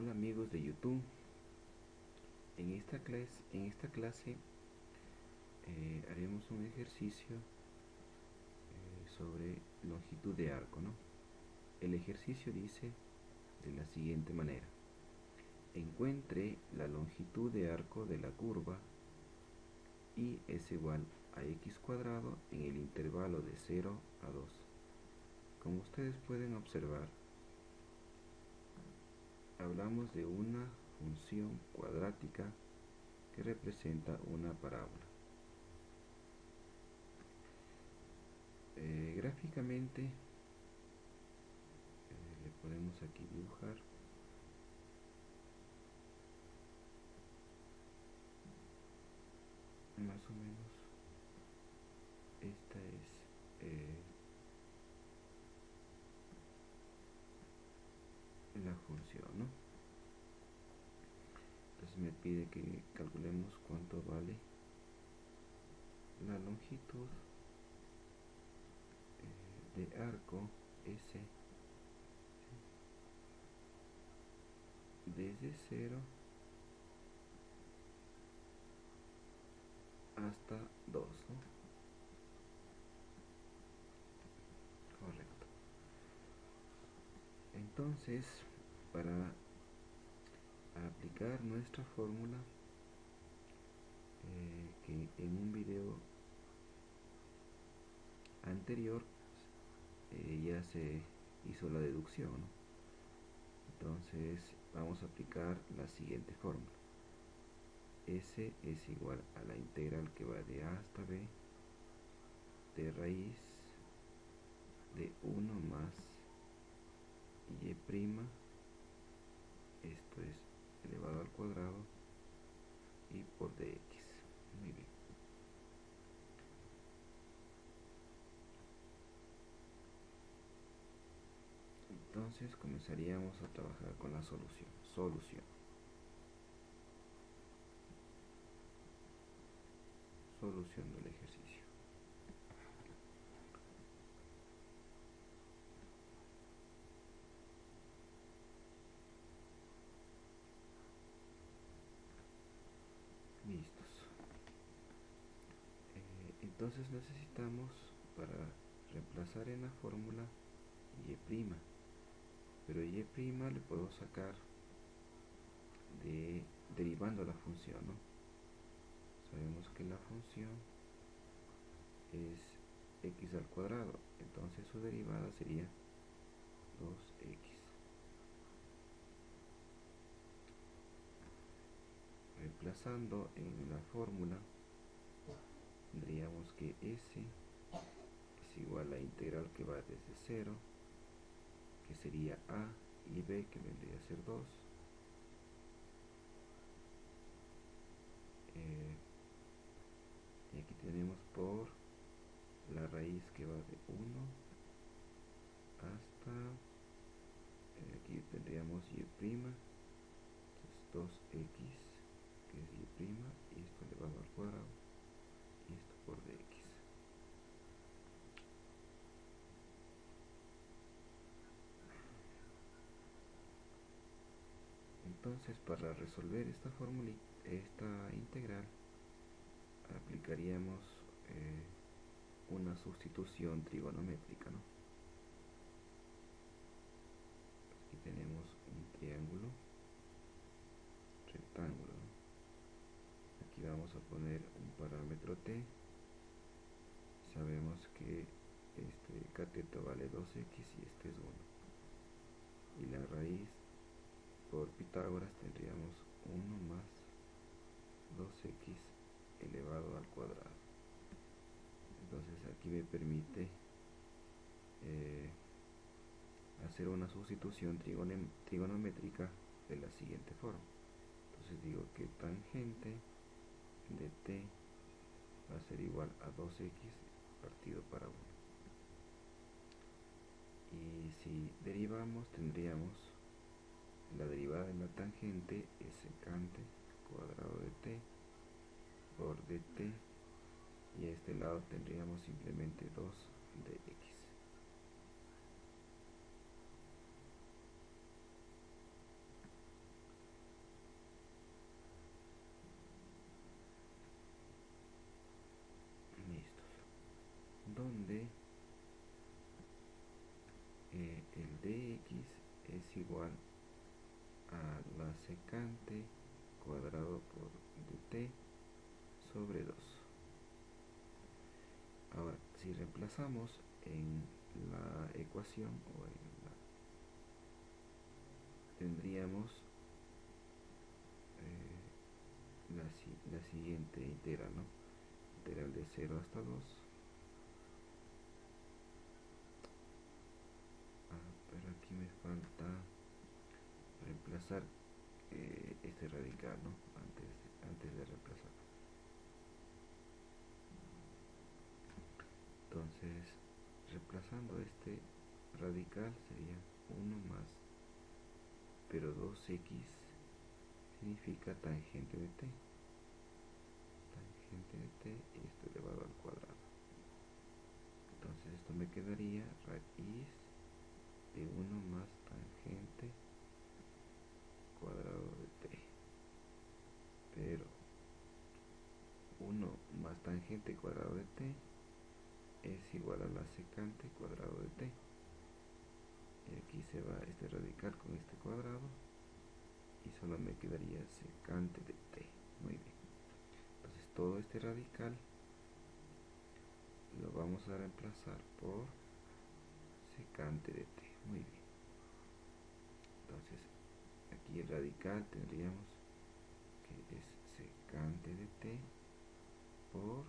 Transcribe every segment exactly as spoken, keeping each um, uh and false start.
Hola amigos de YouTube. En esta clase, en esta clase eh, haremos un ejercicio eh, sobre longitud de arco, ¿no? El ejercicio dice de la siguiente manera: encuentre la longitud de arco de la curva y es igual a x cuadrado en el intervalo de cero a dos. Como ustedes pueden observar, hablamos de una función cuadrática que representa una parábola. Eh, gráficamente eh, le podemos aquí dibujar más o menos. Esta es eh, la función, ¿no? Entonces me pide que calculemos cuánto vale la longitud eh, de arco S desde cero hasta dos, ¿no? Correcto. Entonces, para aplicar nuestra fórmula, eh, que en un video anterior eh, ya se hizo la deducción, ¿no? Entonces vamos a aplicar la siguiente fórmula: S es igual a la integral que va de A hasta B de raíz de uno más y', esto es elevado al cuadrado, y por dx. Muy bien. Entonces comenzaríamos a trabajar con la solución. Solución. Solución del ejercicio. Listos. Eh, entonces necesitamos, para reemplazar en la fórmula, y', pero y' le puedo sacar de derivando la función, ¿no? Sabemos que la función es x al cuadrado, entonces su derivada sería dos x. Reemplazando en la fórmula, tendríamos que S es igual a la integral que va desde cero, que sería A, y B, que vendría a ser dos, eh, y aquí tenemos por la raíz que va de uno hasta, eh, aquí tendríamos y', entonces dos x, que es y', y esto elevado al cuadrado, y esto por dx. Entonces, para resolver esta fórmula, esta integral, aplicaríamos eh, una sustitución trigonométrica, ¿no? Aquí tenemos un triángulo rectángulo, ¿no? Aquí vamos a poner un parámetro t. Sabemos que este cateto vale dos x y este es uno, y la raíz por Pitágoras tendríamos uno más dos x elevado al cuadrado. Entonces aquí me permite eh, hacer una sustitución trigonométrica de la siguiente forma. Entonces digo que tangente de t va a ser igual a dos x partido para uno. Y si derivamos, tendríamos la derivada de la tangente es secante cuadrado de t por dt, y a este lado tendríamos simplemente dos dx. dx es igual a la secante cuadrado por dt sobre dos. Ahora, si reemplazamos en la ecuación o en la, tendríamos eh, la, la siguiente integral, ¿no? Integral de cero hasta dos. Ah, pero aquí me falta reemplazar eh, este radical, ¿no? Antes, antes de reemplazar. Entonces, reemplazando este radical sería uno más, pero dos x significa tangente de t. Tangente de t y esto elevado al cuadrado. Entonces esto me quedaría raíz de uno más tangente cuadrado de t. Pero uno más tangente cuadrado de t es igual a la secante cuadrado de t. Y aquí se va este radical con este cuadrado y solo me quedaría secante de t. Muy bien. Entonces todo este radical lo vamos a reemplazar por secante de t. Muy bien. Entonces aquí el radical tendríamos que es secante de t por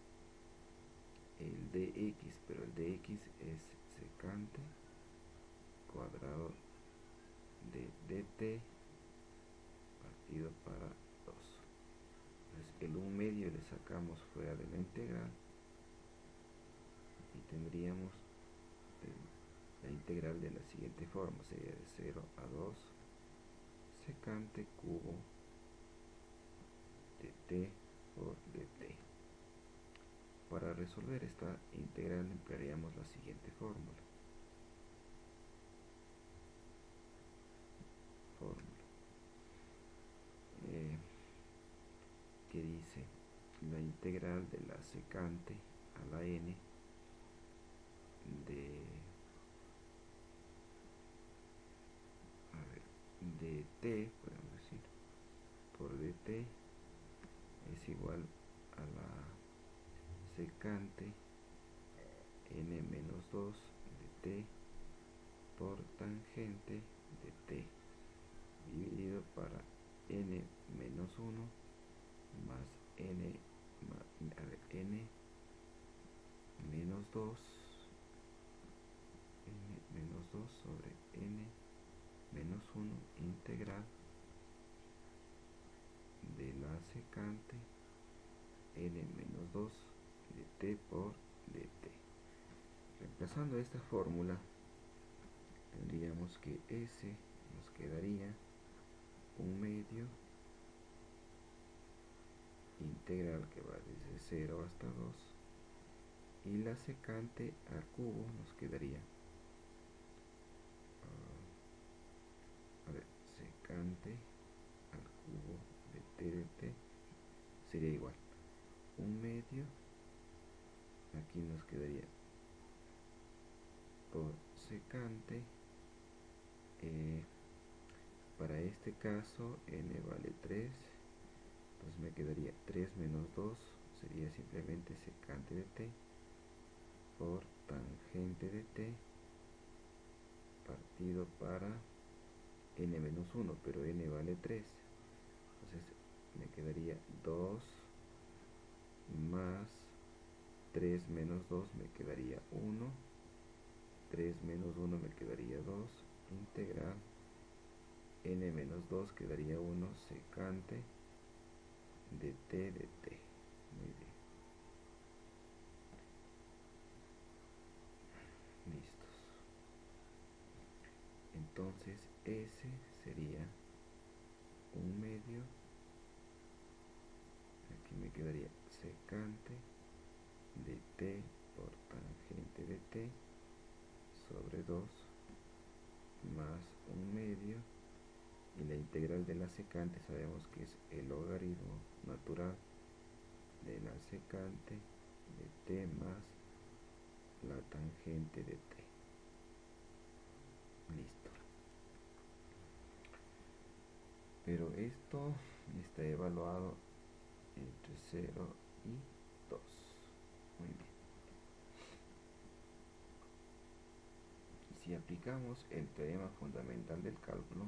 el dx, pero el dx es secante cuadrado de dt partido para dos. Entonces el un medio le sacamos fuera de la integral y tendríamos el, la integral de la siguiente forma, sería de cero a dos secante cubo de t por dt. Para resolver esta integral emplearíamos la siguiente fórmula. Fórmula eh, que dice la integral de la secante a la n de, a ver, de t, podemos decir, por dt es igual a la secante n menos dos de t por tangente de t dividido para n menos uno más n, a ver, n menos dos, n menos dos sobre n menos uno integral de la secante n menos dos de t por dt. Reemplazando esta fórmula tendríamos que S nos quedaría un medio integral que va desde cero hasta dos y la secante al cubo nos quedaría uh, a ver, secante al cubo de t de t sería igual un medio, aquí nos quedaría por secante, eh, para este caso n vale tres, pues me quedaría tres menos dos, sería simplemente secante de t por tangente de t partido para n menos uno, pero n vale tres, entonces me quedaría dos más tres menos dos me quedaría uno, tres menos uno me quedaría dos, integral n menos dos quedaría uno secante de t de t. Muy bien. Listos. Entonces S sería un medio, aquí me quedaría secante de t por tangente de t sobre dos más un medio, y la integral de la secante sabemos que es el logaritmo natural de la secante de t más la tangente de t. esto está evaluado entre cero y dos. Muy bien. Si aplicamos el teorema fundamental del cálculo,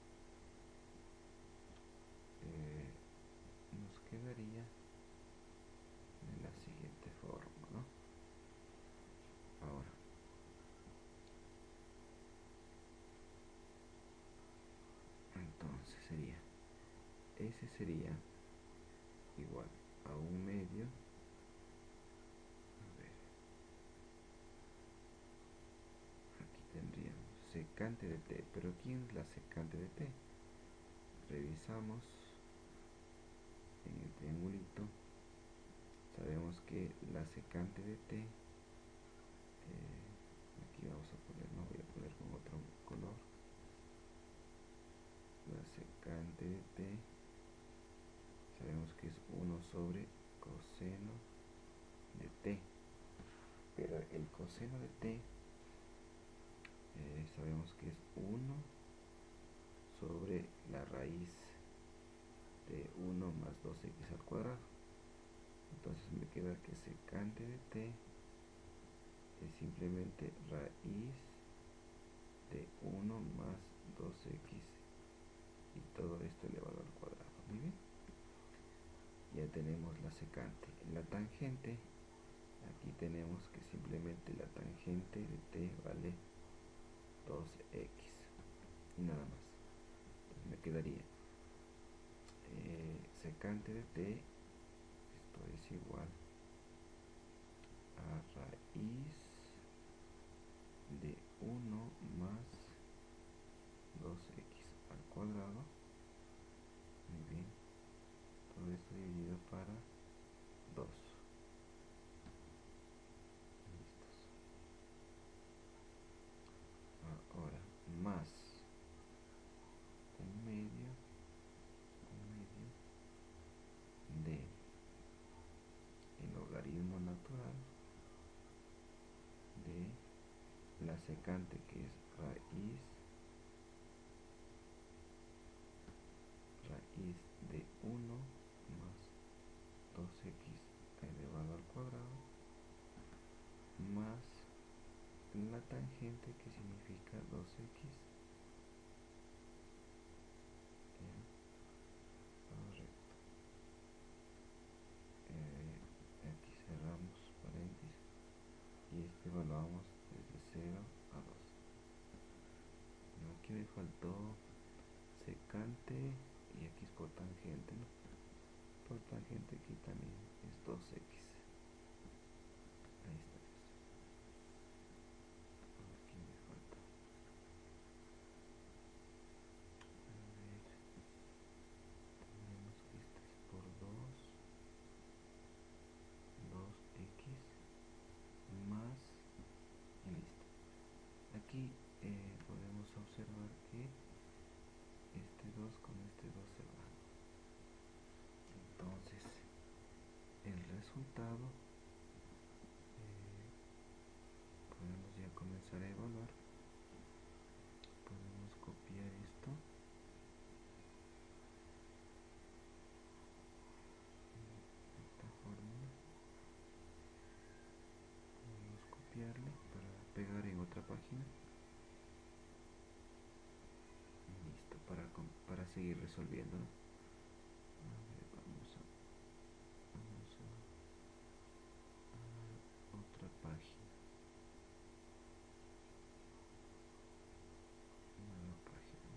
eh, nos quedaría de la siguiente forma, ¿no? Ahora, entonces sería, ese sería igual a un medio, a ver, aquí tendríamos secante de t, pero ¿quién es la secante de t? Revisamos en el triangulito, sabemos que la secante de t, eh, aquí vamos a poner, no voy a poner con otro color, la secante de t, sabemos que es uno sobre coseno de t, pero el coseno de t eh, sabemos que es uno sobre la raíz de uno más dos x al cuadrado. Entonces me queda que secante de t es simplemente raíz de uno más dos x y todo esto elevado al cuadrado. Muy bien, ya tenemos la secante. La tangente, aquí tenemos que simplemente la tangente de t vale dos x y nada más. Entonces me quedaría eh, secante de t, esto es igual a raíz de uno más dos x al cuadrado. Muy bien, todo esto dividido para dos. Listos. Ahora, más un medio, un medio de el logaritmo natural de la secante, que es raíz raíz de uno más dos x elevado al cuadrado, más la tangente, que significa dos x, correcto. Eh, aquí cerramos paréntesis y este evaluamos desde cero a dos. No, aquí me faltó secante y aquí es por tangente, ¿no? Por tangente aquí también es dos x. Ahí está. Aquí me falta. A ver, tenemos que este es por dos, dos x más y listo. Aquí eh, podemos observar que este dos con este dos se va. Entonces el resultado eh, podemos ya comenzar a evaluar. Podemos copiar esto, esta fórmula, podemos copiarle para pegar en otra página. Listo, para, para seguir resolviendo, ¿no? A ver, vamos a, vamos a, a otra página. Nueva página.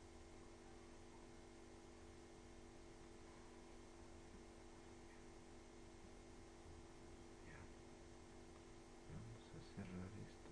Ya. Vamos a cerrar esto.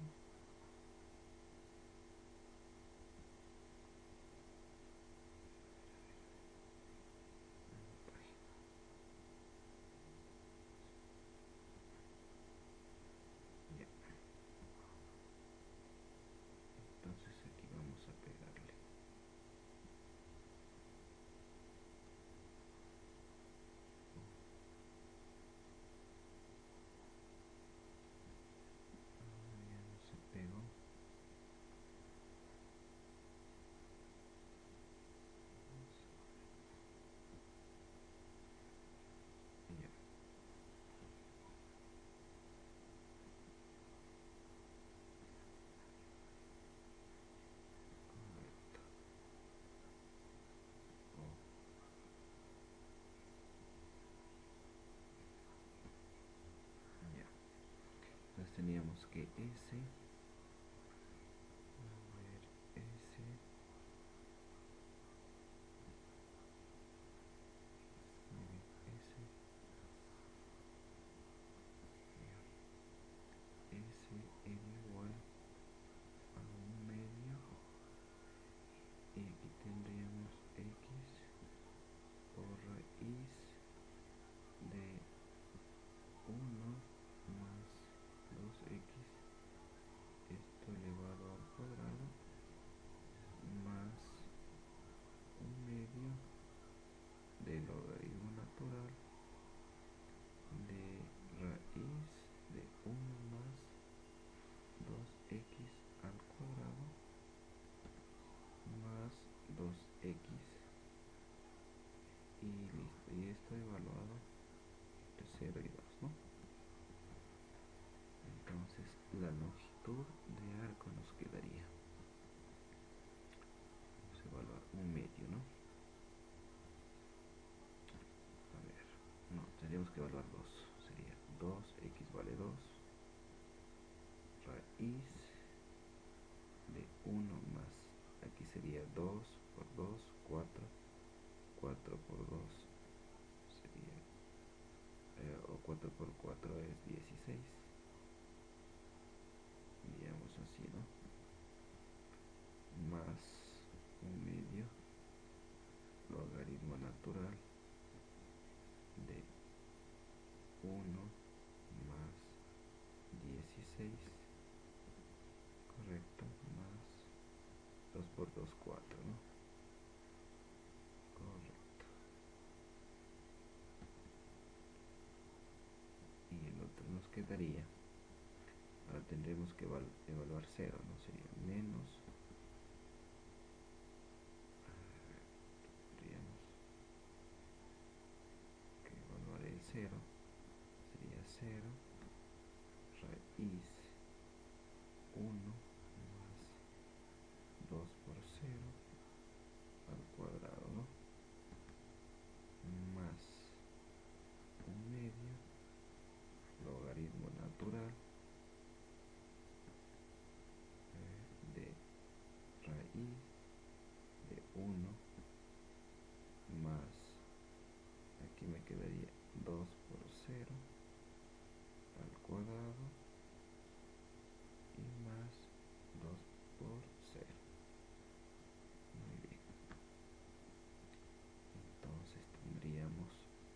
que S, a ver, S, S, S es igual a un medio, y aquí tendríamos X por raíz de uno más dos x, esto elevado al cuadrado, más un medio del logaritmo natural de raíz de uno más dos x al cuadrado más dos x, y listo, y esto evaluado entre cero y dos, ¿no? Entonces la longitud de arco nos quedaría, vamos a evaluar un medio, ¿no? A ver, no, tendríamos que evaluar dos, sería dos x vale dos, raíz de uno más, aquí sería dos por dos, cuatro, cuatro por dos sería, eh, o cuatro por cuatro es dieciséis, digamos así, ¿no? Más un medio logaritmo natural de uno más dieciséis, correcto, más dos por dos, cuatro, ¿no? Correcto. Y el otro nos quedaría, ahora tendremos que evalu evaluar cero, ¿no? Sería menos, tendríamos que evaluar el cero, sería cero, raíz uno más dos por cero al cuadrado, ¿no? Más un medio logaritmo natural eh, de raíz de uno más, aquí me quedaría dos por cero al cuadrado y más dos por cero. Muy bien, entonces tendríamos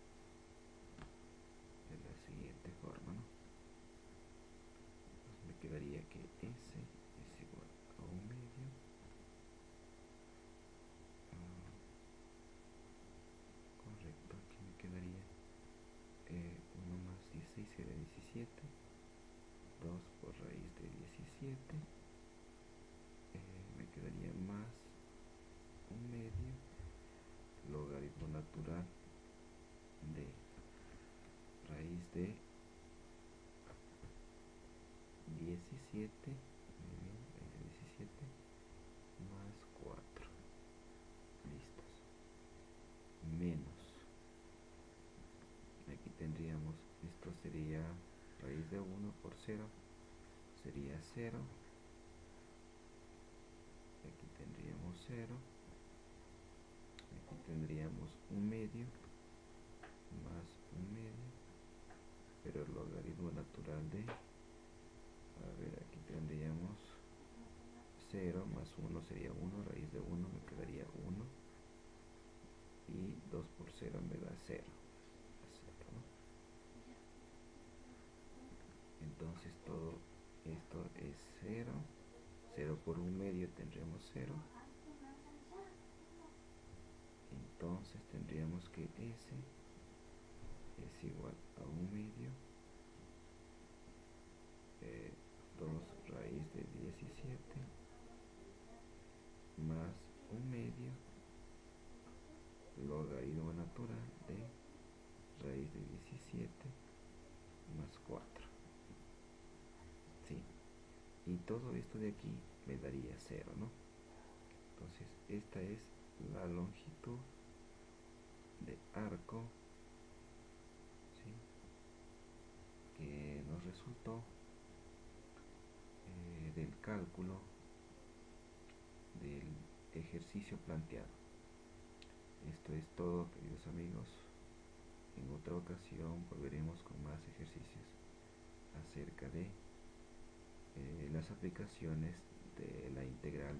de la siguiente forma, ¿no? Pues me quedaría que S es igual a un medio, uh, correcto, aquí me quedaría eh, uno más dieciséis sería diecisiete, dos por raíz de diecisiete, eh, me quedaría más un medio logaritmo natural de raíz de diecisiete, muy bien, raíz de diecisiete más cuatro, listos, menos, aquí tendríamos, esto sería raíz de uno por cero, sería cero, aquí tendríamos cero, aquí tendríamos un medio más un medio, pero el logaritmo natural de, a ver, aquí tendríamos cero más uno sería uno, raíz de uno me quedaría uno, y dos por cero me da cero, cero, ¿no? Entonces todo esto es cero, cero por un medio tendríamos cero, entonces tendríamos que S es igual a un medio, eh, dos raíz de diecisiete más un medio logaritmo natural de raíz de diecisiete más cuatro, ¿sí? Y todo esto de aquí me daría cero, ¿no? Entonces esta es la longitud de arco, ¿sí?, que nos resultó ejercicio planteado. Esto es todo, queridos amigos. En otra ocasión volveremos con más ejercicios acerca de eh, las aplicaciones de la integral